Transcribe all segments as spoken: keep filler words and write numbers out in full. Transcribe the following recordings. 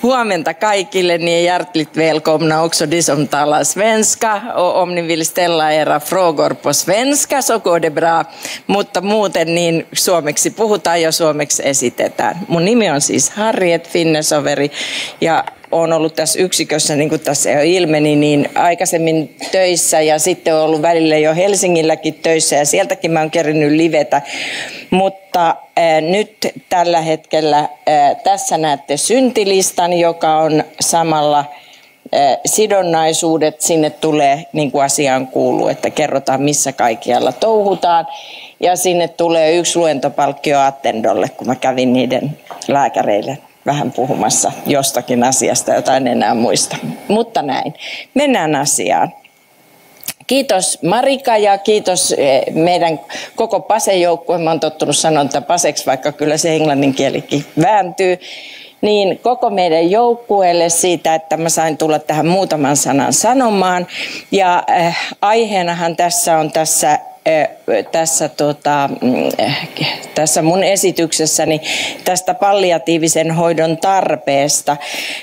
Huomenta kaikille, niin hjärtligt välkomna också de som talar svenska. Och om ni vill ställa era frågor på svenska så går det bra. Mutta muuten niin suomeksi puhutaan ja suomeksi esitetään. Mun nimi on siis Harriet Finnesoveri ja olen ollut tässä yksikössä, niin kuin tässä jo ilmeni, niin aikaisemmin töissä ja sitten olen ollut välillä jo Helsingilläkin töissä ja sieltäkin mä oon kerinyt livetä. Mutta ää, nyt tällä hetkellä ää, tässä näette syntilistan, joka on samalla ää, sidonnaisuudet. Sinne tulee niin kuin asiaan kuuluu, että kerrotaan missä kaikkialla touhutaan. Ja sinne tulee yksi luentopalkkio Attendolle, kun mä kävin niiden lääkäreille vähän puhumassa jostakin asiasta, jota en enää muista. Mutta näin. Mennään asiaan. Kiitos Marika ja kiitos meidän koko PASE-joukkue. Mä oon tottunut sanoa tätä PASEksi, vaikka kyllä se englannin kielikin vääntyy. Niin koko meidän joukkueelle siitä, että mä sain tulla tähän muutaman sanan sanomaan. Ja äh, aiheenahan tässä on tässä Tässä, tota, tässä mun esityksessäni tästä palliatiivisen hoidon tarpeesta.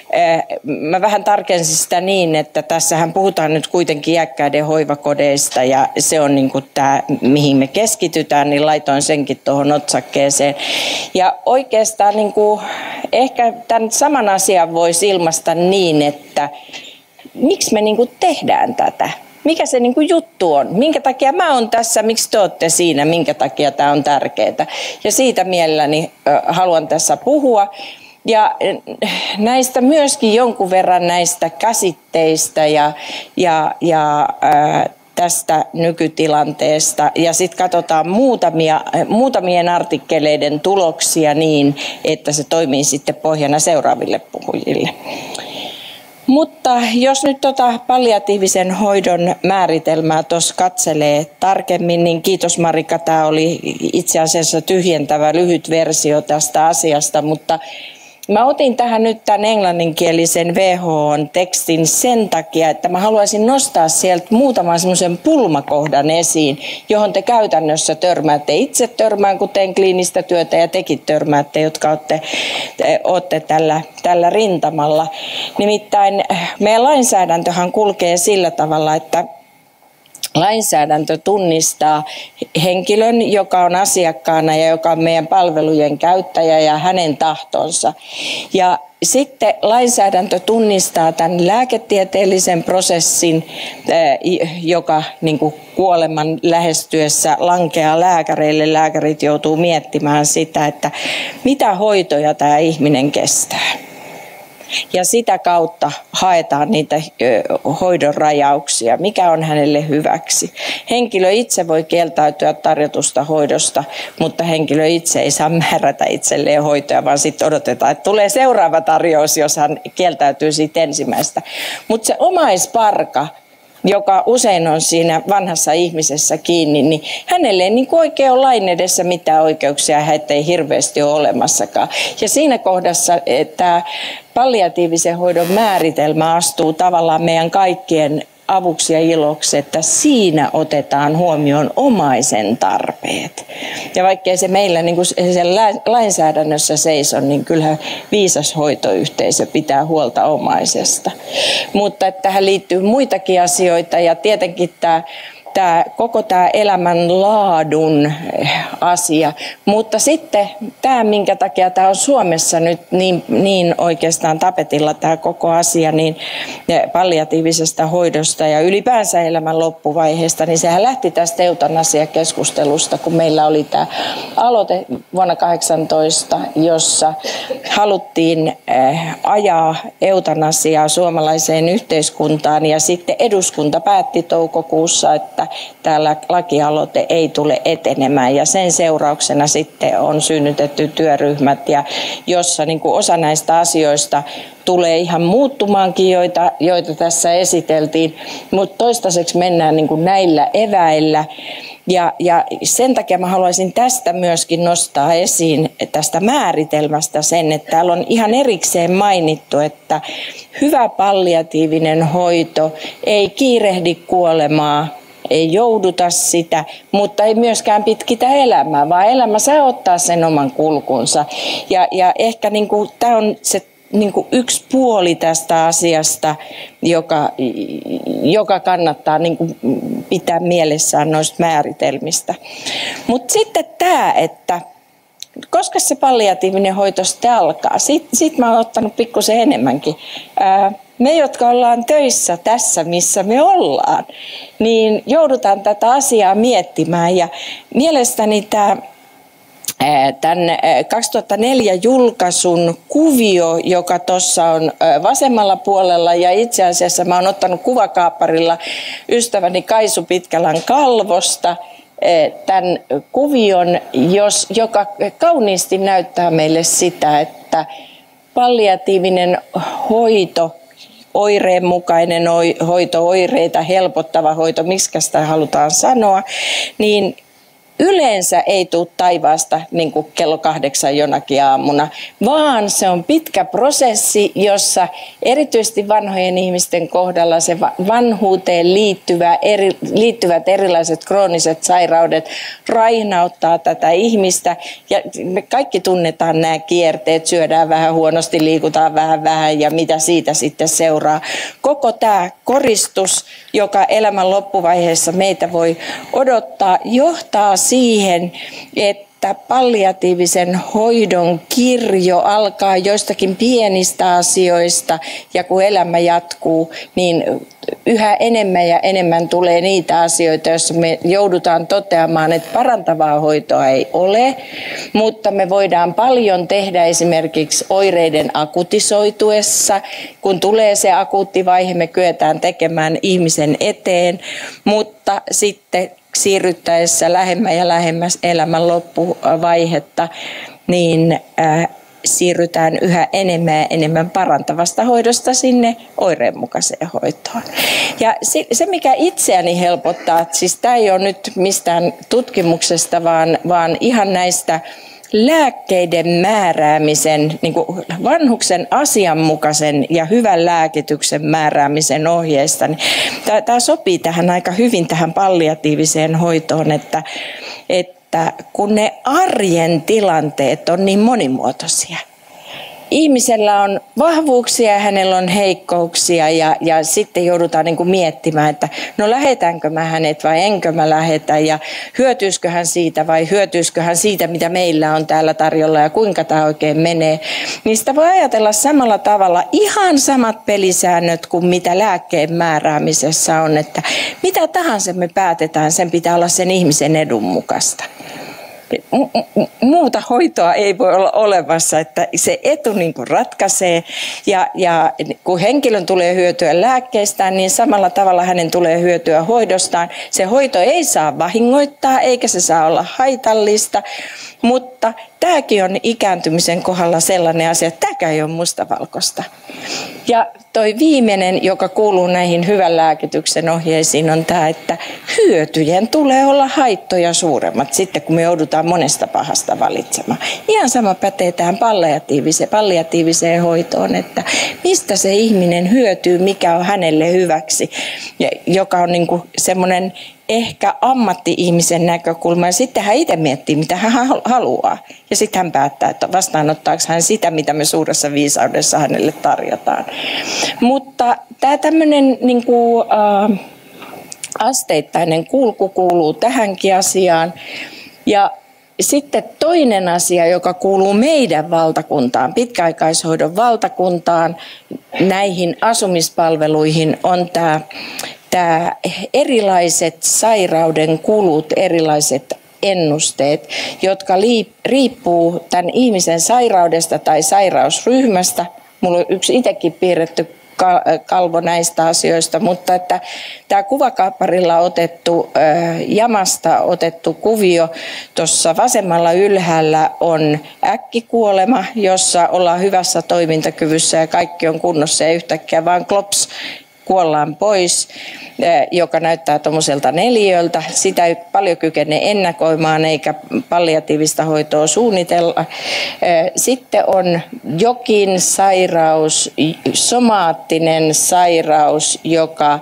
Mä vähän tarkensin sitä niin, että tässähän puhutaan nyt kuitenkin iäkkäiden hoivakodeista ja se on niin kuin tämä, mihin me keskitytään, niin laitoin senkin tuohon otsakkeeseen. Ja oikeastaan niin kuin, ehkä tämän saman asian voisi ilmaista niin, että miksi me niin kuin tehdään tätä? Mikä se niin kuin juttu on? Minkä takia mä oon tässä? Miksi te olette siinä? Minkä takia tämä on tärkeää? Ja siitä mielelläni haluan tässä puhua. Ja näistä myöskin jonkun verran näistä käsitteistä ja, ja, ja ää, tästä nykytilanteesta. Ja sitten katsotaan muutamia, muutamien artikkeleiden tuloksia niin, että se toimii sitten pohjana seuraaville puhujille. Mutta jos nyt tota palliatiivisen hoidon määritelmää tuossa katselee tarkemmin, niin kiitos Marika, tämä oli itse asiassa tyhjentävä lyhyt versio tästä asiasta, mutta mä otin tähän nyt tämän englanninkielisen W H O:n tekstin sen takia, että mä haluaisin nostaa sieltä muutaman semmoisen pulmakohdan esiin, johon te käytännössä törmäätte. Itse törmään, kun teen kliinistä työtä ja tekin törmäätte, jotka olette, olette tällä, tällä rintamalla. Nimittäin meidän lainsäädäntöhän kulkee sillä tavalla, että lainsäädäntö tunnistaa henkilön, joka on asiakkaana ja joka on meidän palvelujen käyttäjä ja hänen tahtonsa. Ja sitten lainsäädäntö tunnistaa tämän lääketieteellisen prosessin, joka niin kuin kuoleman lähestyessä lankeaa lääkäreille. Lääkärit joutuu miettimään sitä, että mitä hoitoja tämä ihminen kestää. Ja sitä kautta haetaan niitä hoidon rajauksia, mikä on hänelle hyväksi. Henkilö itse voi kieltäytyä tarjotusta hoidosta, mutta henkilö itse ei saa määrätä itselleen hoitoja, vaan sitten odotetaan, että tulee seuraava tarjous, jos hän kieltäytyy siitä ensimmäistä. Mutta se omaisparka, joka usein on siinä vanhassa ihmisessä kiinni, niin hänelle ei niin oikein ole lain edessä mitään oikeuksia, heitä ei hirveästi ole olemassakaan. Ja siinä kohdassa tämä palliatiivisen hoidon määritelmä astuu tavallaan meidän kaikkien avuksi ja iloksi, että siinä otetaan huomioon omaisen tarpeet. Ja vaikkei se meillä niin kuin sen lainsäädännössä seiso, niin kyllähän viisas hoitoyhteisö pitää huolta omaisesta. Mutta että tähän liittyy muitakin asioita ja tietenkin tämä Tämä, koko tämä elämänlaadun asia, mutta sitten tämä, minkä takia tämä on Suomessa nyt niin, niin oikeastaan tapetilla tämä koko asia, niin palliatiivisesta hoidosta ja ylipäänsä elämän loppuvaiheesta, niin sehän lähti tästä eutanasiakeskustelusta, kun meillä oli tämä aloite vuonna kahdeksantoista, jossa haluttiin ajaa eutanasiaa suomalaiseen yhteiskuntaan ja sitten eduskunta päätti toukokuussa, että täällä lakialoite ei tule etenemään ja sen seurauksena sitten on synnytetty työryhmät, ja jossa niin kuin osa näistä asioista tulee ihan muuttumaankin, joita, joita tässä esiteltiin, mutta toistaiseksi mennään niin kuin näillä eväillä. Ja, ja sen takia mä haluaisin tästä myöskin nostaa esiin tästä määritelmästä sen, että täällä on ihan erikseen mainittu, että hyvä palliatiivinen hoito ei kiirehdi kuolemaa, ei jouduta sitä, mutta ei myöskään pitkitä elämää, vaan elämä saa ottaa sen oman kulkunsa. Ja, ja ehkä niin kuin, tämä on se niin kuin yksi puoli tästä asiasta, joka, joka kannattaa niin kuin pitää mielessään noista määritelmistä. Mutta sitten tämä, että koska se palliatiivinen hoito sitten alkaa, siitä, siitä mä oon ottanut pikkusen enemmänkin. Ää, me, jotka ollaan töissä tässä, missä me ollaan, niin joudutaan tätä asiaa miettimään. Ja mielestäni tämä tämän kaksituhattaneljä julkaisun kuvio, joka tuossa on vasemmalla puolella, ja itse asiassa mä oon ottanut kuvakaapparilla ystäväni Kaisu Pitkälän kalvosta tämän kuvion, jos, joka kauniisti näyttää meille sitä, että palliatiivinen hoito, oireenmukainen hoito, oireita helpottava hoito, miksi sitä halutaan sanoa, niin yleensä ei tule taivaasta niin kuin kello kahdeksan jonakin aamuna, vaan se on pitkä prosessi, jossa erityisesti vanhojen ihmisten kohdalla se vanhuuteen liittyvä, eri, liittyvät erilaiset krooniset sairaudet raihnauttaa tätä ihmistä. Ja me kaikki tunnetaan nämä kierteet, syödään vähän huonosti, liikutaan vähän vähän ja mitä siitä sitten seuraa. Koko tämä koristus, joka elämän loppuvaiheessa meitä voi odottaa, johtaa siihen, että palliatiivisen hoidon kirjo alkaa joistakin pienistä asioista ja kun elämä jatkuu, niin yhä enemmän ja enemmän tulee niitä asioita, joissa me joudutaan toteamaan, että parantavaa hoitoa ei ole, mutta me voidaan paljon tehdä esimerkiksi oireiden akutisoituessa. Kun tulee se akuuttivaihe, me kyetään tekemään ihmisen eteen, mutta sitten siirryttäessä lähemmä ja lähemmäs elämän loppuvaihetta, niin äh, siirrytään yhä enemmän ja enemmän parantavasta hoidosta sinne oireenmukaiseen hoitoon. Ja se, se mikä itseäni helpottaa, siis tämä ei ole nyt mistään tutkimuksesta, vaan, vaan ihan näistä lääkkeiden määräämisen, niin kuin vanhuksen asianmukaisen ja hyvän lääkityksen määräämisen ohjeista, niin tämä sopii tähän aika hyvin tähän palliatiiviseen hoitoon, että, että kun ne arjen tilanteet on niin monimuotoisia. Ihmisellä on vahvuuksia ja hänellä on heikkouksia ja, ja sitten joudutaan niin kuin miettimään, että no lähetäänkö mä hänet vai enkö mä lähetä ja hyötyisikö hän siitä vai hyötyisikö hän siitä, mitä meillä on täällä tarjolla ja kuinka tämä oikein menee. Niin sitä voi ajatella samalla tavalla ihan samat pelisäännöt kuin mitä lääkkeen määräämisessä on, että mitä tahansa me päätetään, sen pitää olla sen ihmisen edun mukaista. Muuta hoitoa ei voi olla olemassa, että se etu niin kuin ratkaisee ja, ja kun henkilön tulee hyötyä lääkkeestään, niin samalla tavalla hänen tulee hyötyä hoidostaan. Se hoito ei saa vahingoittaa eikä se saa olla haitallista, mutta tämäkin on ikääntymisen kohdalla sellainen asia, että tämäkään ei ole mustavalkoista. Ja toi viimeinen, joka kuuluu näihin hyvän lääkityksen ohjeisiin, on tämä, että hyötyjen tulee olla haittoja suuremmat sitten, kun me joudutaan monesta pahasta valitsemaan. Ihan sama pätee tähän palliatiiviseen, palliatiiviseen hoitoon, että mistä se ihminen hyötyy, mikä on hänelle hyväksi, ja joka on niin kuin semmoinen ehkä ammatti-ihmisen näkökulma, ja sitten hän itse miettii, mitä hän haluaa. Ja sitten hän päättää, että vastaanottaako hän sitä, mitä me suuressa viisaudessa hänelle tarjotaan. Mutta tämä tämmöinen niin kuin, äh, asteittainen kulku kuuluu tähänkin asiaan. Ja sitten toinen asia, joka kuuluu meidän valtakuntaan, pitkäaikaishoidon valtakuntaan, näihin asumispalveluihin, on tämä Tämä erilaiset sairauden kulut, erilaiset ennusteet, jotka riippuu tämän ihmisen sairaudesta tai sairausryhmästä. Minulla on yksi itsekin piirretty kalvo näistä asioista, mutta että tämä kuvakaapparilla otettu, jamasta otettu kuvio tuossa vasemmalla ylhäällä on äkkikuolema, jossa ollaan hyvässä toimintakyvyssä ja kaikki on kunnossa ja yhtäkkiä vaan klops, kuollaan pois, joka näyttää tuommoiselta neliöltä. Sitä ei paljon kykene ennakoimaan eikä palliatiivista hoitoa suunnitella. Sitten on jokin sairaus, somaattinen sairaus, joka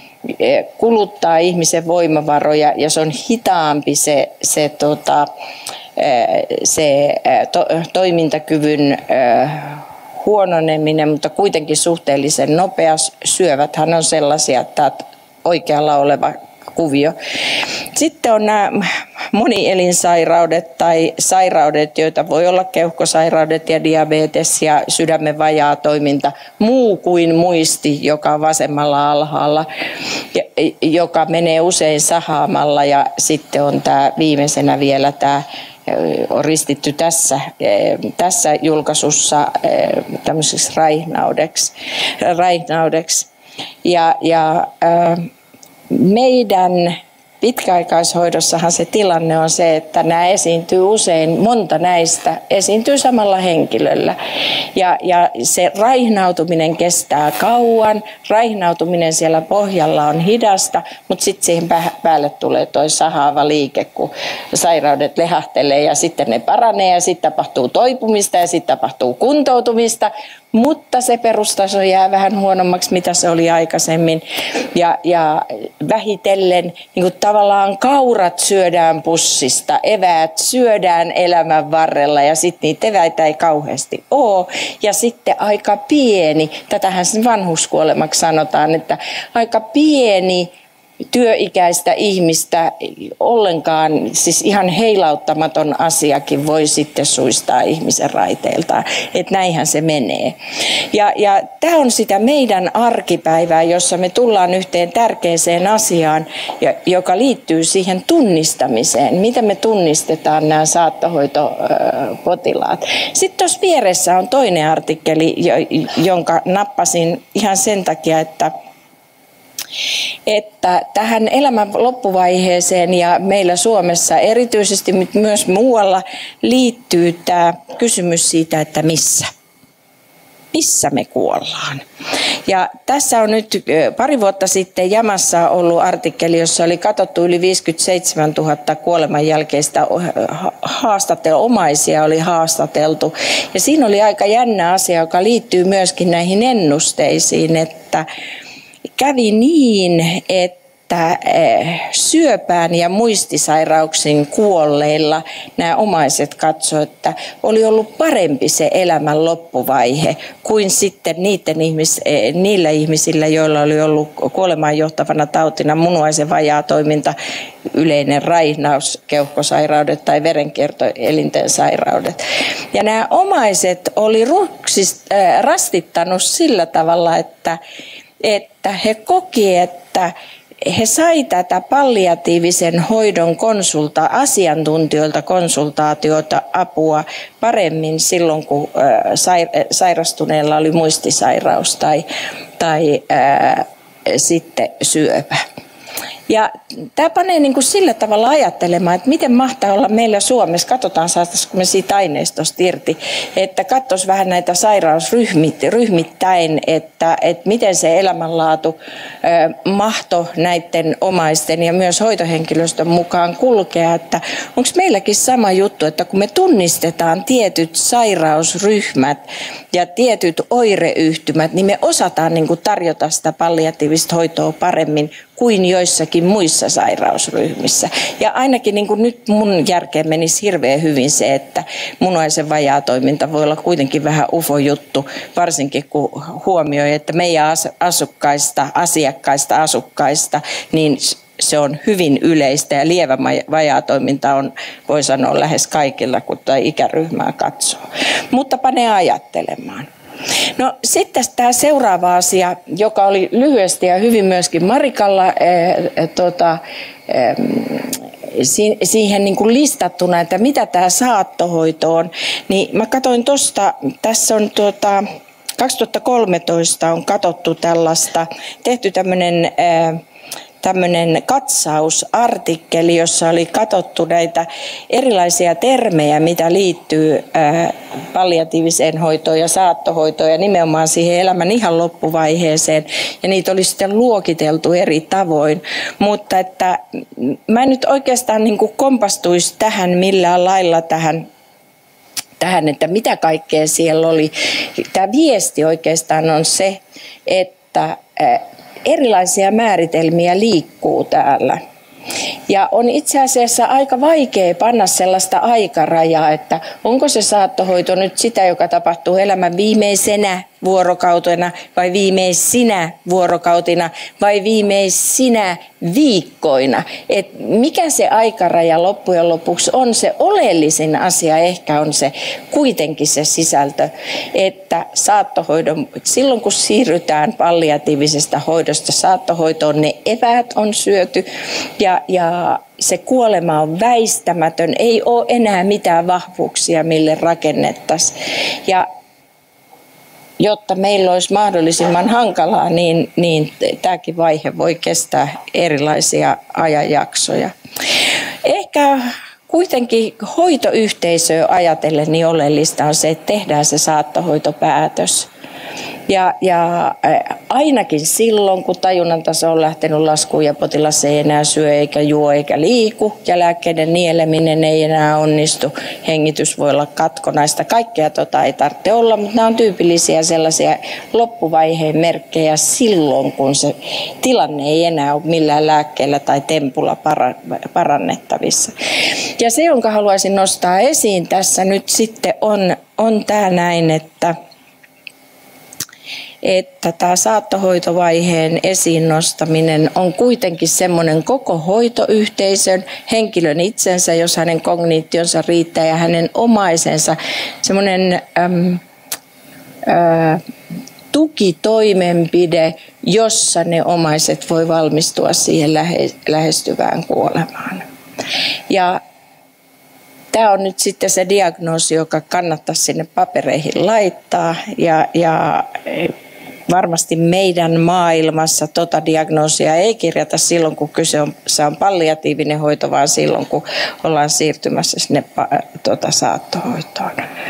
kuluttaa ihmisen voimavaroja ja se on hitaampi se, se, tota, se to, toimintakyvyn huononeminen, mutta kuitenkin suhteellisen nopea. Syöväthän on sellaisia, että oikealla oleva kuvio. Sitten on nämä monielinsairaudet tai sairaudet, joita voi olla keuhkosairaudet ja diabetes ja sydämen vajaa toiminta, muu kuin muisti, joka on vasemmalla alhaalla, joka menee usein sahaamalla, ja sitten on tämä viimeisenä vielä tämä on ristitty tässä, tässä julkaisussa tämmöiseksi raihnaudeksi. raihnaudeksi. Ja, ja meidän pitkäaikaishoidossahan se tilanne on se, että nämä esiintyy usein, monta näistä esiintyy samalla henkilöllä. Ja, ja se raihnautuminen kestää kauan, raihnautuminen siellä pohjalla on hidasta, mutta sitten siihen päälle tulee tuo sahaava liike, kun sairaudet lehahtelee ja sitten ne paranee ja sitten tapahtuu toipumista ja sitten tapahtuu kuntoutumista. Mutta se perustaso jää vähän huonommaksi, mitä se oli aikaisemmin. Ja, ja vähitellen niin kuin tavallaan kaurat syödään pussista, eväät syödään elämän varrella ja sitten niitä eväitä ei kauheasti ole. Ja sitten aika pieni, tätähän sen vanhuskuolemaksi sanotaan, että aika pieni työikäistä ihmistä ollenkaan, siis ihan heilauttamaton asiakin voi sitten suistaa ihmisen raiteiltaan. Että näinhän se menee. Ja, ja tämä on sitä meidän arkipäivää, jossa me tullaan yhteen tärkeäseen asiaan, joka liittyy siihen tunnistamiseen. Miten me tunnistetaan nämä saattohoitopotilaat. Sitten tuossa vieressä on toinen artikkeli, jonka nappasin ihan sen takia, että että tähän elämän loppuvaiheeseen ja meillä Suomessa erityisesti myös muualla liittyy tämä kysymys siitä, että missä. Missä me kuollaan. Ja tässä on nyt pari vuotta sitten Jamassa ollut artikkeli, jossa oli katsottu yli viisikymmentäseitsemäntuhatta kuoleman jälkeistä haastattelua, omaisia oli haastateltu. Ja siinä oli aika jännä asia, joka liittyy myöskin näihin ennusteisiin, että kävi niin, että syöpään ja muistisairauksiin kuolleilla nämä omaiset katsoivat, että oli ollut parempi se elämän loppuvaihe kuin sitten niiden ihmis, niillä ihmisillä, joilla oli ollut kuolemaan johtavana tautina munuaisen vajaatoiminta, yleinen raihnaus, keuhkosairaudet tai verenkiertoelinten sairaudet. Ja nämä omaiset oli ruksist, äh, rastittanut sillä tavalla, että että he koki, että he sai tätä palliatiivisen hoidon konsulta, asiantuntijoilta konsultaatiota, apua paremmin silloin, kun sairastuneella oli muistisairaus tai, tai ää, sitten syöpä. Ja tämä panee niin kuin sillä tavalla ajattelemaan, että miten mahtaa olla meillä Suomessa, katsotaan saataisiko me siitä aineistosta irti, että katsoisi vähän näitä sairausryhmittäin, että, että miten se elämänlaatu mahto näiden omaisten ja myös hoitohenkilöstön mukaan kulkea, että onko meilläkin sama juttu, että kun me tunnistetaan tietyt sairausryhmät ja tietyt oireyhtymät, niin me osataan niin kuin tarjota sitä palliatiivista hoitoa paremmin kuin joissakin muissa sairausryhmissä. Ja ainakin niin kuin nyt mun järkeen menisi hirveän hyvin se, että munuaisen vajaatoiminta voi olla kuitenkin vähän ufo-juttu, varsinkin kun huomioi, että meidän asukkaista, asiakkaista, asukkaista, niin se on hyvin yleistä ja lievä vajaatoiminta on, voi sanoa, lähes kaikilla, kun tämä ikäryhmää katsoo. Mutta panee ajattelemaan. No sitten tämä seuraava asia, joka oli lyhyesti ja hyvin myöskin Marikalla eh, tota, eh, si, siihen niin kuin listattuna, että mitä tämä saattohoito on, niin mä katsoin tuosta, tässä on tuota, kaksituhattakolmetoista on katsottu tällaista, tehty tämmöinen eh, tämmöinen katsausartikkeli, jossa oli katsottu näitä erilaisia termejä, mitä liittyy palliatiiviseen hoitoon ja saattohoitoon ja nimenomaan siihen elämän ihan loppuvaiheeseen. Ja niitä oli sitten luokiteltu eri tavoin. Mutta että mä en nyt oikeastaan niin kuin kompastuisi tähän millään lailla tähän tähän, että mitä kaikkea siellä oli. Tämä viesti oikeastaan on se, että erilaisia määritelmiä liikkuu täällä. Ja on itse asiassa aika vaikea panna sellaista aikarajaa, että onko se saattohoito nyt sitä, joka tapahtuu elämän viimeisenä vuorokautena vai viimeisinä vuorokautina vai viimeisinä viikkoina. Et mikä se aikaraja loppujen lopuksi on, se oleellisin asia ehkä on se kuitenkin se sisältö, että saattohoidon, silloin kun siirrytään palliatiivisesta hoidosta saattohoitoon, ne eväät on syöty ja, ja se kuolema on väistämätön, ei ole enää mitään vahvuuksia, mille rakennettaisiin. Ja jotta meillä olisi mahdollisimman hankalaa, niin, niin tämäkin vaihe voi kestää erilaisia ajanjaksoja. Ehkä kuitenkin hoitoyhteisöä ajatellen niin oleellista on se, että tehdään se saattohoitopäätös. Ja, ja ainakin silloin, kun tajunnan taso on lähtenyt laskuun ja potilas ei enää syö eikä juo eikä liiku ja lääkkeiden nieleminen ei enää onnistu, hengitys voi olla katkonaista, kaikkea tota ei tarvitse olla, mutta nämä on tyypillisiä sellaisia loppuvaiheen merkkejä silloin, kun se tilanne ei enää ole millään lääkkeellä tai tempulla parannettavissa. Ja se, jonka haluaisin nostaa esiin tässä nyt sitten on, on tämä näin, että että tämä saattohoitovaiheen esiin nostaminen on kuitenkin semmoinen koko hoitoyhteisön, henkilön itsensä, jos hänen kognitionsa riittää ja hänen omaisensa, semmoinen äm, ä, tukitoimenpide, jossa ne omaiset voi valmistua siihen lähe, lähestyvään kuolemaan. Ja tämä on nyt sitten se diagnoosi, joka kannattaisi sinne papereihin laittaa ja, ja varmasti meidän maailmassa tota diagnoosia ei kirjata silloin, kun kyse on, se on palliatiivinen hoito, vaan silloin, kun ollaan siirtymässä sinne tota, saattohoitoon.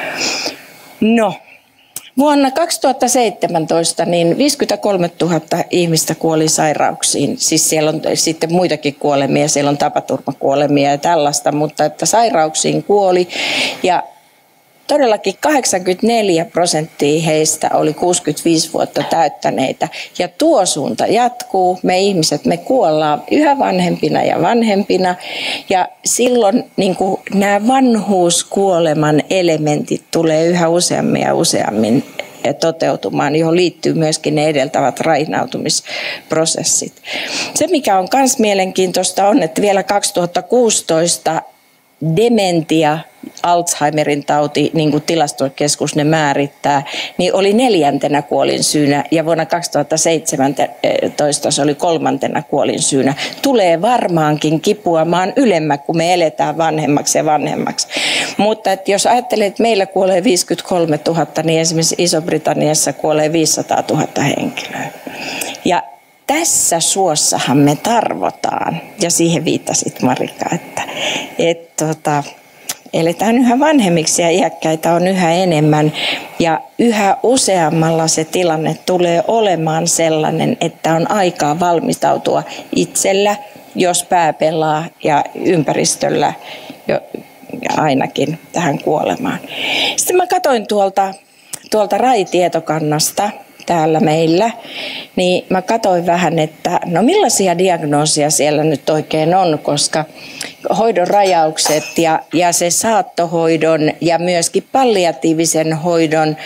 No, vuonna kaksituhattaseitsemäntoista niin viisikymmentäkolmetuhatta ihmistä kuoli sairauksiin. Siis siellä on sitten muitakin kuolemia, siellä on tapaturmakuolemia ja tällaista, mutta että sairauksiin kuoli. Ja todellakin kahdeksankymmentäneljä prosenttia heistä oli kuusikymmentäviisi vuotta täyttäneitä ja tuo suunta jatkuu. Me ihmiset, me kuollaan yhä vanhempina ja vanhempina ja silloin niin kuin nämä vanhuuskuoleman elementit tulee yhä useammin ja useammin toteutumaan, johon liittyy myöskin ne edeltävät rainautumisprosessit. Se, mikä on myös mielenkiintoista, on, että vielä kaksituhattakuusitoista dementia, Alzheimerin tauti, niin kuin tilastokeskus ne määrittää, niin oli neljäntenä kuolinsyynä ja vuonna kaksituhattaseitsemäntoista se oli kolmantena kuolinsyynä. Tulee varmaankin kipuamaan ylemmä, kun me eletään vanhemmaksi ja vanhemmaksi. Mutta että jos ajattelee, että meillä kuolee viisikymmentäkolmetuhatta, niin esimerkiksi Iso-Britanniassa kuolee viisisataatuhatta henkilöä. Ja tässä suossahan me tarvotaan, ja siihen viittasit Marika, että et, tota, eletään yhä vanhemmiksi ja iäkkäitä on yhä enemmän ja yhä useammalla se tilanne tulee olemaan sellainen, että on aikaa valmistautua itsellä, jos pää pelaa ja ympäristöllä jo, ainakin tähän kuolemaan. Sitten mä katsoin tuolta, tuolta R A I-tietokannasta täällä meillä, niin mä katsoin vähän, että no millaisia diagnoosia siellä nyt oikein on, koska hoidon rajaukset ja, ja se saattohoidon ja myöskin palliatiivisen hoidon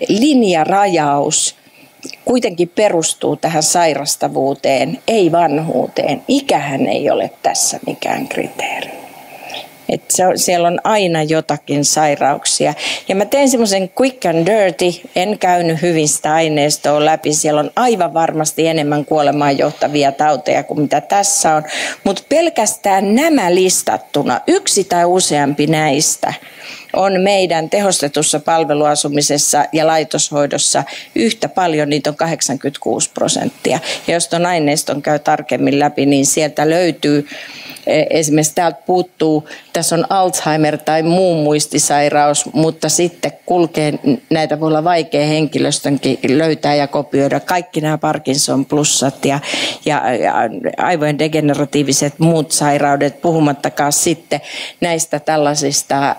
linjarajaus kuitenkin perustuu tähän sairastavuuteen, ei vanhuuteen. Ikähän ei ole tässä mikään kriteeri. Että se on, siellä on aina jotakin sairauksia. Ja mä tein semmoisen quick and dirty, en käynyt hyvin sitä aineistoa läpi. Siellä on aivan varmasti enemmän kuolemaan johtavia tauteja kuin mitä tässä on. Mutta pelkästään nämä listattuna, yksi tai useampi näistä, on meidän tehostetussa palveluasumisessa ja laitoshoidossa yhtä paljon, niitä on kahdeksankymmentäkuusi prosenttia. Ja jos tuon aineiston käy tarkemmin läpi, niin sieltä löytyy, esimerkiksi täältä puuttuu, tässä on Alzheimer tai muu muistisairaus, mutta sitten kulkee, näitä voi olla vaikea henkilöstönkin löytää ja kopioida. Kaikki nämä Parkinson plussat ja, ja, ja aivojen degeneratiiviset muut sairaudet, puhumattakaan sitten näistä tällaisista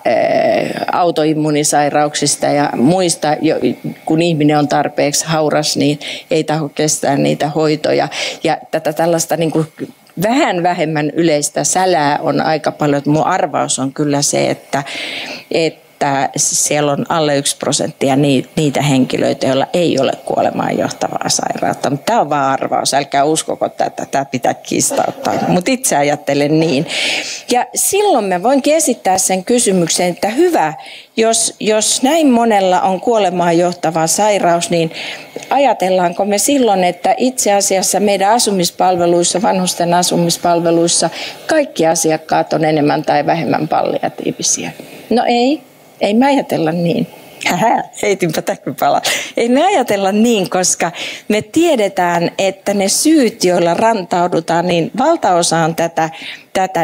autoimmunisairauksista ja muista, kun ihminen on tarpeeksi hauras, niin ei taho kestää niitä hoitoja. Ja tätä tällaista niin kuin vähän vähemmän yleistä sälää on aika paljon. Mun arvaus on kyllä se, että, että että siellä on alle yksi prosenttia niitä henkilöitä, joilla ei ole kuolemaan johtavaa sairautta. Tämä on vain arvaus, älkää uskoko tätä, tämä pitää kiistauttaa, mutta itse ajattelen niin. Ja silloin mä voinkin esittää sen kysymyksen, että hyvä, jos, jos näin monella on kuolemaan johtava sairaus, niin ajatellaanko me silloin, että itse asiassa meidän asumispalveluissa, vanhusten asumispalveluissa, kaikki asiakkaat on enemmän tai vähemmän palliatiivisia? No ei. Ei me ajatella niin. Hähä, heitinpä täkypala. Ei me ajatella niin, koska me tiedetään, että ne syyt, joilla rantaudutaan, niin valtaosa on tätä, tätä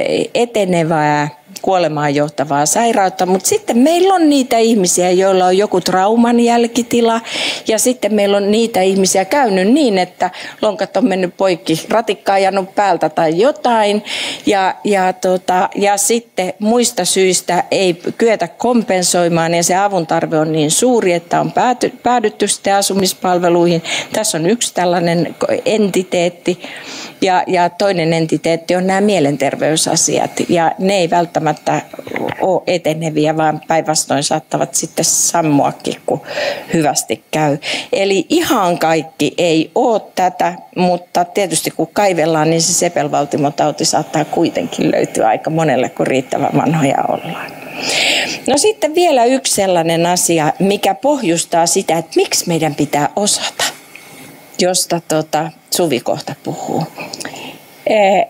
etenevää kuolemaan johtavaa sairautta, mutta sitten meillä on niitä ihmisiä, joilla on joku trauman jälkitila, ja sitten meillä on niitä ihmisiä käynyt niin, että lonkat on mennyt poikki, ratikka ajanut päältä tai jotain, ja, ja, tota, ja sitten muista syistä ei kyetä kompensoimaan, ja se avun tarve on niin suuri, että on pääty, päädytty sitten asumispalveluihin. Tässä on yksi tällainen entiteetti, ja, ja toinen entiteetti on nämä mielenterveysasiat, ja ne ei välttämättä ole eteneviä, vaan päinvastoin saattavat sitten sammuakin, kun hyvästi käy. Eli ihan kaikki ei ole tätä, mutta tietysti kun kaivellaan, niin se sepelvaltimotauti saattaa kuitenkin löytyä aika monelle, kun riittävän vanhoja ollaan. No sitten vielä yksi sellainen asia, mikä pohjustaa sitä, että miksi meidän pitää osata, josta tota, Suvi kohta puhuu. E-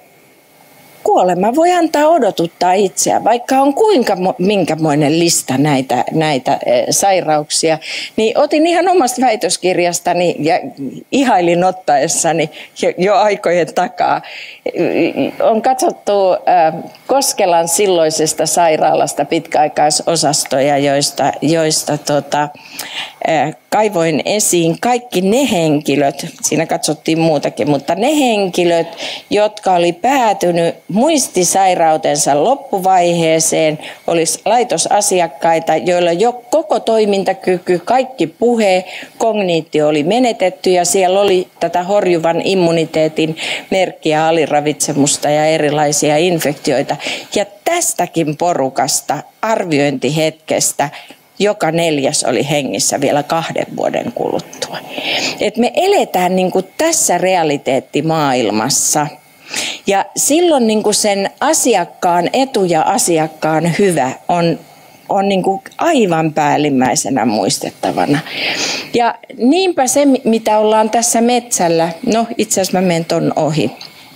Kuolema voi antaa odotuttaa itseään, vaikka on kuinka minkämoinen lista näitä, näitä sairauksia. Niin otin ihan omasta väitöskirjastani ja ihailin ottaessani jo, jo aikojen takaa. On katsottu Koskelan silloisesta sairaalasta pitkäaikaisosastoja, joista, joista tota, kaivoin esiin kaikki ne henkilöt, siinä katsottiin muutakin, mutta ne henkilöt, jotka oli päätynyt muistisairautensa loppuvaiheeseen, olisi laitosasiakkaita, joilla jo koko toimintakyky, kaikki puhe, kogniitio oli menetetty ja siellä oli tätä horjuvan immuniteetin merkkiä, aliravitsemusta ja erilaisia infektioita. Ja tästäkin porukasta, arviointihetkestä, joka neljäs oli hengissä vielä kahden vuoden kuluttua. Et me eletään niin kuin tässä realiteettimaailmassa. Ja silloin niin kuin sen asiakkaan etu ja asiakkaan hyvä on, on niin kuin aivan päällimmäisenä muistettavana. Ja niinpä se, mitä ollaan tässä metsällä, no itse asiassa mä menen ton ohi.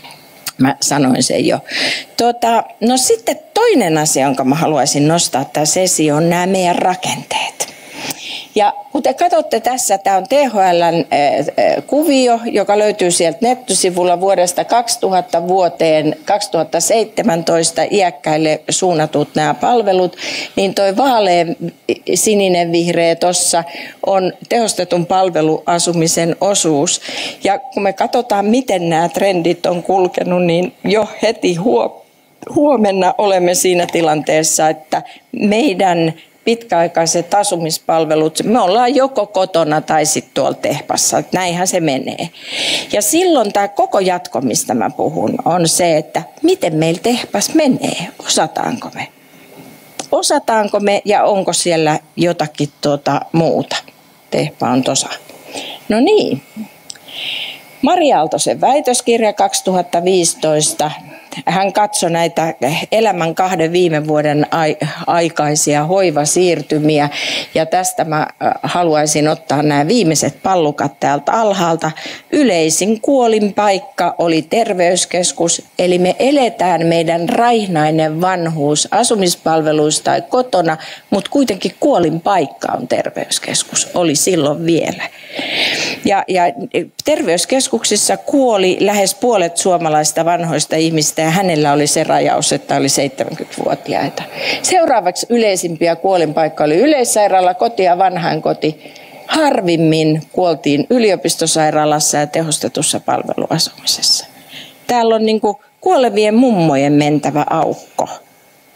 Mä sanoin sen jo. Tota, no sitten toinen asia, jonka mä haluaisin nostaa tässä esiin, on nämä meidän rakenteet. Ja kun te katsotte tässä, tämä on T H L:n kuvio, joka löytyy sieltä nettisivulla vuodesta kaksituhatta vuoteen kaksituhattaseitsemäntoista iäkkäille suunnatut nämä palvelut, niin toi vaalean sininen vihreä tuossa on tehostetun palveluasumisen osuus. Ja kun me katsotaan, miten nämä trendit on kulkenut, niin jo heti huomenna olemme siinä tilanteessa, että meidän pitkäaikaiset asumispalvelut, me ollaan joko kotona tai sitten tuolla tehpassa, että näinhän se menee. Ja silloin tämä koko jatko, mistä mä puhun, on se, että miten meillä tehpas menee, osataanko me? Osataanko me ja onko siellä jotakin tuota muuta? Tehpa on tosa. No niin, Mari Aaltosen väitöskirja kaksituhattaviisitoista. Hän katsoi näitä elämän kahden viime vuoden aikaisia hoivasiirtymiä ja tästä mä haluaisin ottaa nämä viimeiset pallukat täältä alhaalta. Yleisin kuolinpaikka oli terveyskeskus, eli me eletään meidän raihnainen vanhuus asumispalveluissa tai kotona, mutta kuitenkin kuolinpaikka on terveyskeskus, oli silloin vielä. Ja, ja terveyskeskuksissa kuoli lähes puolet suomalaista vanhoista ihmistä ja hänellä oli se rajaus, että oli seitsemänkymmentävuotiaita. Seuraavaksi yleisimpiä kuolinpaikkoja oli yleissairaala, koti ja vanhainkoti. Harvimmin kuoltiin yliopistosairaalassa ja tehostetussa palveluasumisessa. Täällä on niin kuin kuolevien mummojen mentävä aukko.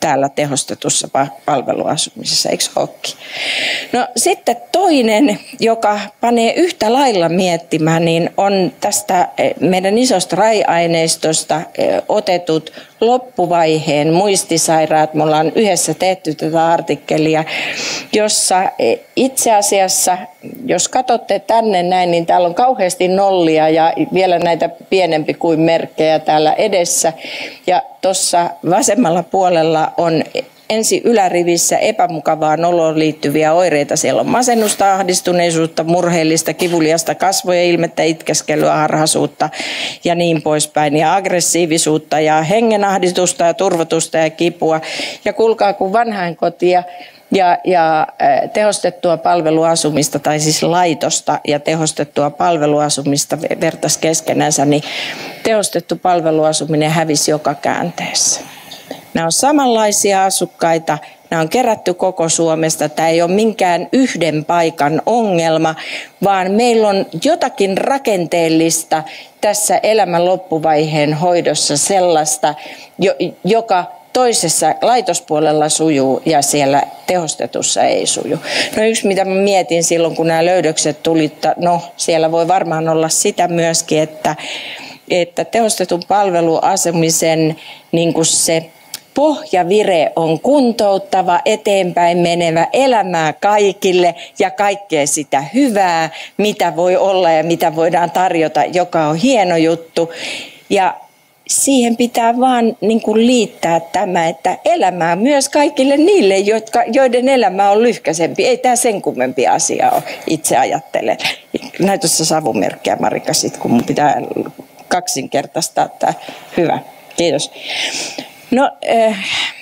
täällä tehostetussa palveluasumisessa, eikö olekin? No sitten toinen, joka panee yhtä lailla miettimään, niin on tästä meidän isosta raiaineistosta otetut loppuvaiheen muistisairaat. Me ollaan yhdessä tehty tätä artikkelia, jossa itse asiassa, jos katsotte tänne näin, niin täällä on kauheasti nollia ja vielä näitä pienempi kuin merkkejä täällä edessä. Ja tuossa vasemmalla puolella on ensi ylärivissä epämukavaan oloon liittyviä oireita. Siellä on masennusta, ahdistuneisuutta, murheellista, kivuliasta kasvojen ilmettä, itkeskelyä, harhaisuutta ja niin poispäin. Ja aggressiivisuutta ja hengenahdistusta ja turvotusta ja kipua. Ja kuulkaa, kun vanhainkotia ja, ja tehostettua palveluasumista, tai siis laitosta ja tehostettua palveluasumista vertaisi keskenänsä, niin tehostettu palveluasuminen hävisi joka käänteessä. Nämä on samanlaisia asukkaita, nämä on kerätty koko Suomesta. Tämä ei ole minkään yhden paikan ongelma, vaan meillä on jotakin rakenteellista tässä elämän loppuvaiheen hoidossa sellaista, joka toisessa laitospuolella sujuu ja siellä tehostetussa ei suju. No yksi, mitä mä mietin silloin, kun nämä löydökset tuli, no siellä voi varmaan olla sitä myöskin, että, että tehostetun palveluasumisen niin kuin se pohjavire on kuntouttava, eteenpäin menevä, elämää kaikille ja kaikkea sitä hyvää, mitä voi olla ja mitä voidaan tarjota, joka on hieno juttu. Ja siihen pitää vaan niin kuin liittää tämä, että elämää myös kaikille niille, jotka, joiden elämä on lyhkäisempi. Ei tämä sen kummempi asia ole, itse ajattelen. Näytössä savumerkkiä, Marika, sit, kun mun pitää kaksinkertaistaa tämä. Hyvä, kiitos. No, äh,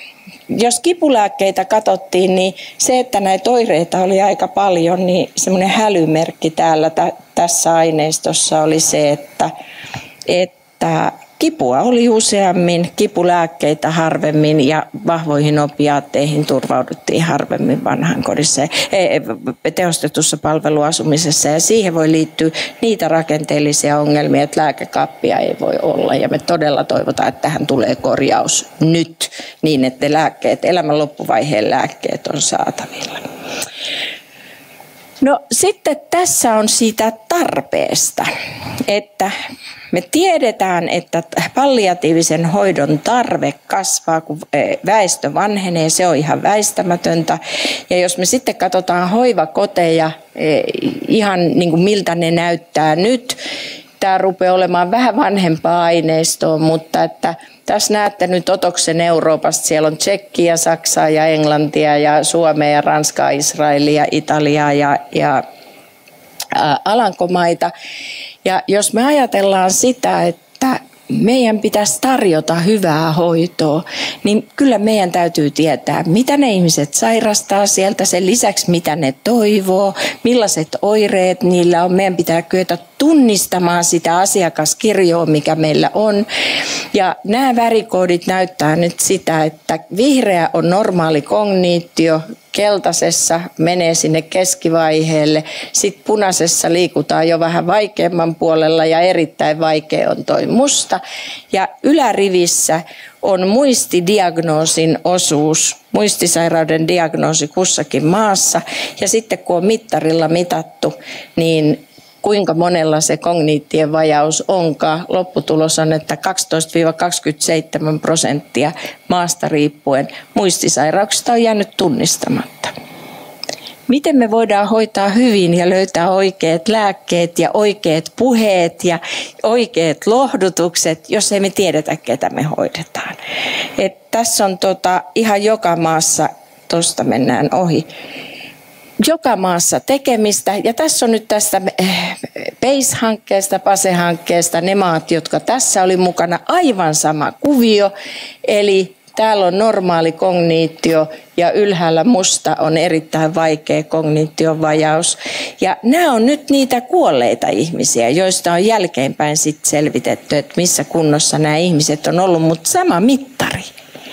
jos kipulääkkeitä katsottiin, niin se, että näitä oireita oli aika paljon, niin semmoinen hälymerkki täällä t- tässä aineistossa oli se, että, että kipua oli useammin, kipulääkkeitä harvemmin ja vahvoihin opiaatteihin turvauduttiin harvemmin vanhainkodissa, tehostetussa palveluasumisessa. Ja siihen voi liittyä niitä rakenteellisia ongelmia, että lääkekaappia ei voi olla. Ja me todella toivotaan, että tähän tulee korjaus nyt niin, että lääkkeet, elämän loppuvaiheen lääkkeet on saatavilla. No sitten tässä on siitä tarpeesta, että me tiedetään, että palliatiivisen hoidon tarve kasvaa, kun väestö vanhenee, se on ihan väistämätöntä. Ja jos me sitten katsotaan hoivakoteja, ihan niin kuin miltä ne näyttää nyt, tämä rupeaa olemaan vähän vanhempaa aineistoa, mutta että tässä näette nyt otoksen Euroopasta. Siellä on Tšekkiä, Saksaa ja Englantia ja Suomea ja Ranskaa, Israelia, Italiaa ja, ja ä, Alankomaita. Ja jos me ajatellaan sitä, että meidän pitäisi tarjota hyvää hoitoa, niin kyllä meidän täytyy tietää, mitä ne ihmiset sairastaa sieltä, sen lisäksi mitä ne toivoo, millaiset oireet niillä on. Meidän pitää kyetä tunnistamaan sitä asiakaskirjoa, mikä meillä on. Ja nämä värikoodit näyttää nyt sitä, että vihreä on normaali kogniitio, keltaisessa menee sinne keskivaiheelle, sitten punaisessa liikutaan jo vähän vaikeamman puolella ja erittäin vaikea on toi musta. Ja ylärivissä on muistidiagnoosin osuus, muistisairauden diagnoosi kussakin maassa. Ja sitten kun on mittarilla mitattu, niin kuinka monella se kogniittien vajaus onkaan. Lopputulos on, että kaksitoista kaksikymmentäseitsemän prosenttia maasta riippuen muistisairauksista on jäänyt tunnistamatta. Miten me voidaan hoitaa hyvin ja löytää oikeat lääkkeet ja oikeat puheet ja oikeat lohdutukset, jos ei me tiedetä, ketä me hoidetaan. Et tässä on tota, ihan joka maassa, tuosta mennään ohi, joka maassa tekemistä. Ja tässä on nyt tästä P A C E-hankkeesta, P A S E-hankkeesta ne maat, jotka tässä oli mukana, aivan sama kuvio. Eli täällä on normaali kogniitio ja ylhäällä musta on erittäin vaikea kogniition vajaus. Ja nämä on nyt niitä kuolleita ihmisiä, joista on jälkeenpäin sit selvitetty, että missä kunnossa nämä ihmiset on ollut, mutta sama mittari.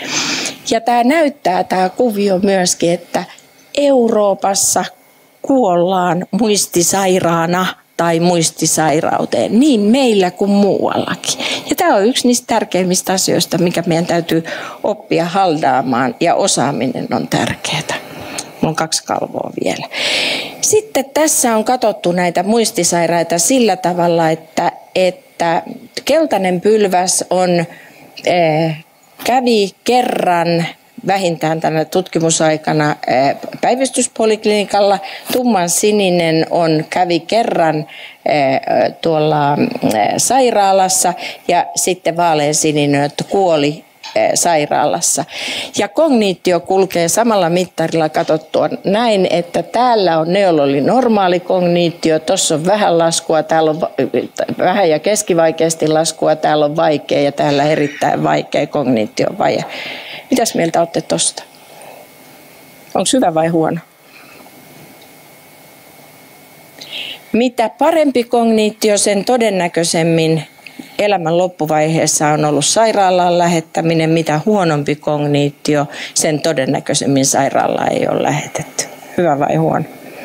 Ja tämä näyttää tämä kuvio myöskin, että Euroopassa kuollaan muistisairaana tai muistisairauteen, niin meillä kuin muuallakin. Ja tämä tämä on yksi niistä tärkeimmistä asioista, mikä meidän täytyy oppia haldaamaan, ja osaaminen on tärkeää. Mulla on kaksi kalvoa vielä. Sitten tässä on katsottu näitä muistisairaita sillä tavalla, että, että keltainen pylväs on, äh, kävi kerran vähintään tänä tutkimusaikana äh, päivystyspoliklinikalla. Tumman sininen on, kävi kerran äh, tuolla äh, sairaalassa, ja sitten vaalean sininen, että kuoli sairaalassa. Ja kognitio kulkee samalla mittarilla katsottua näin, että täällä on neula oli normaali kognitio, tuossa on vähän laskua, täällä on vähän ja keskivaikeasti laskua, täällä on vaikea ja täällä erittäin vaikea kognition vaje. Mitäs mieltä olette tosta? Onko hyvä vai huono? Mitä parempi kognitio, sen todennäköisemmin elämän loppuvaiheessa on ollut sairaalaan lähettäminen. Mitä huonompi kognitio, sen todennäköisemmin sairaalaan ei ole lähetetty. Hyvä vai huono?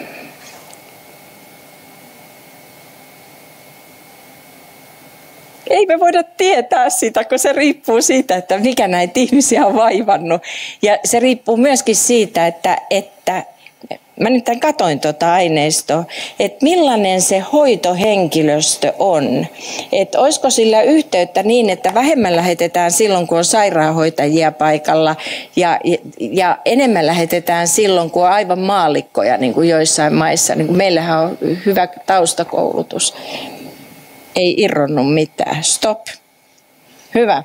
Ei me voida tietää sitä, kun se riippuu siitä, että mikä näitä ihmisiä on vaivannut. Ja se riippuu myöskin siitä, että, että mä nyt katoin tuota aineistoa, että millainen se hoitohenkilöstö on. Että olisiko sillä yhteyttä niin, että vähemmän lähetetään silloin, kun on sairaanhoitajia paikalla, ja, ja enemmän lähetetään silloin, kun on aivan maallikkoja, niin kuin joissain maissa. Niin kuin meillähän on hyvä taustakoulutus. Ei irronnut mitään. Stop. Hyvä.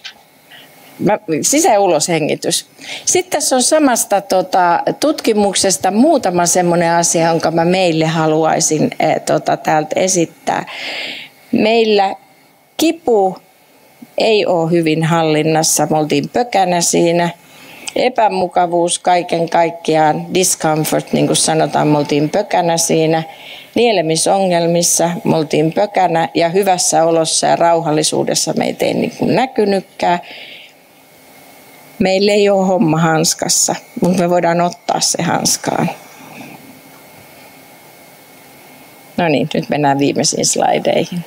Sisä- ja uloshengitys. Sitten tässä on samasta tota, tutkimuksesta muutama semmoinen asia, jonka mä meille haluaisin eh, tota, täältä esittää. Meillä kipu ei ole hyvin hallinnassa. Me oltiin pökänä siinä. Epämukavuus kaiken kaikkiaan, discomfort, niin kuin sanotaan, me oltiin pökänä siinä. Nielemisongelmissa me oltiin pökänä, ja hyvässä olossa ja rauhallisuudessa meitä ei niin kuin näkynytkään. Meillä ei ole homma hanskassa, mutta me voidaan ottaa se hanskaan. No niin, nyt mennään viimeisiin slaideihin.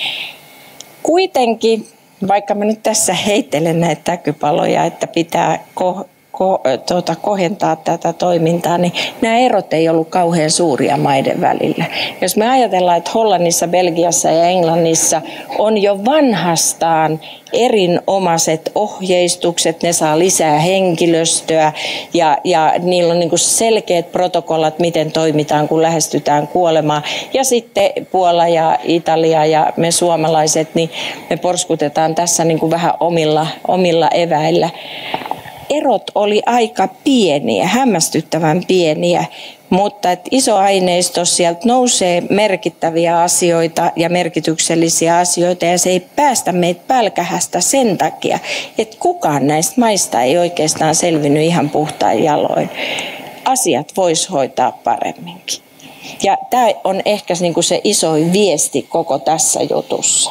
Kuitenkin, vaikka mä nyt tässä heittelen näitä täkypaloja, että pitää ko- ko- tuota, kohentaa tätä toimintaa, niin nämä erot ei ollut kauhean suuria maiden välillä. Jos me ajatellaan, että Hollannissa, Belgiassa ja Englannissa on jo vanhastaan erinomaiset ohjeistukset, ne saa lisää henkilöstöä, ja, ja niillä on niin kuin selkeät protokollat, miten toimitaan, kun lähestytään kuolemaa. Ja sitten Puola ja Italia ja me suomalaiset, niin me porskutetaan tässä niin kuin vähän omilla, omilla eväillä. Erot oli aika pieniä, hämmästyttävän pieniä, mutta et iso aineisto, sieltä nousee merkittäviä asioita ja merkityksellisiä asioita, ja se ei päästä meitä pälkähästä sen takia, että kukaan näistä maista ei oikeastaan selvinnyt ihan puhtain jaloin. Asiat vois hoitaa paremminkin. Ja tämä on ehkä niinku se isoin viesti koko tässä jutussa.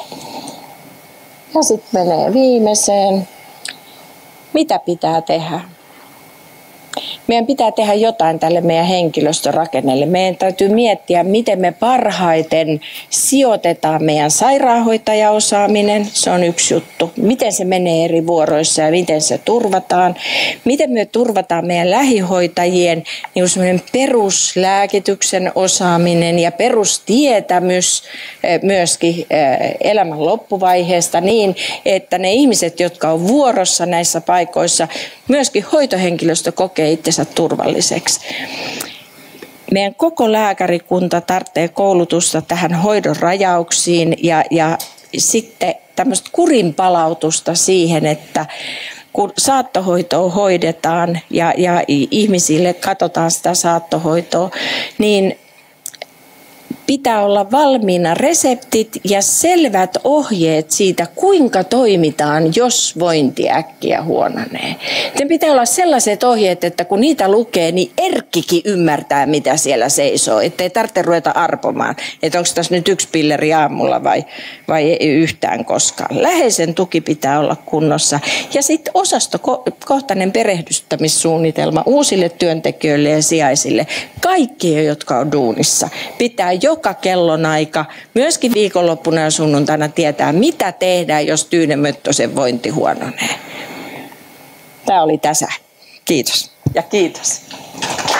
Ja sitten menee viimeiseen. Mitä pitää tehdä? Meidän pitää tehdä jotain tälle meidän henkilöstörakennelle. Meidän täytyy miettiä, miten me parhaiten sijoitetaan meidän sairaanhoitajaosaaminen. Se on yksi juttu. Miten se menee eri vuoroissa ja miten se turvataan. Miten me turvataan meidän lähihoitajien niin semmoinen peruslääkityksen osaaminen ja perustietämys myöskin elämän loppuvaiheesta niin, että ne ihmiset, jotka on vuorossa näissä paikoissa, myöskin hoitohenkilöstö kokee itsensä turvalliseksi. Meidän koko lääkärikunta tarvitsee koulutusta tähän hoidon rajauksiin ja, ja sitten tämmöistä kurinpalautusta siihen, että kun saattohoitoa hoidetaan ja, ja ihmisille katsotaan sitä saattohoitoa, niin pitää olla valmiina reseptit ja selvät ohjeet siitä, kuinka toimitaan, jos vointi äkkiä huononee. Sen pitää olla sellaiset ohjeet, että kun niitä lukee, niin erkkikin ymmärtää, mitä siellä seisoo. Ettei tarvitse ruveta arpomaan, että onko tässä nyt yksi pilleri aamulla vai, vai ei yhtään koskaan. Läheisen tuki pitää olla kunnossa. Ja sitten osastokohtainen perehdyttämissuunnitelma uusille työntekijöille ja sijaisille. Kaikkia, jotka on duunissa, pitää jo joka kellonaika, myöskin viikonloppuna ja sunnuntaina tietää, mitä tehdään, jos Tyyne Möttösen vointi huononee. Tämä oli tässä. Kiitos. Ja kiitos.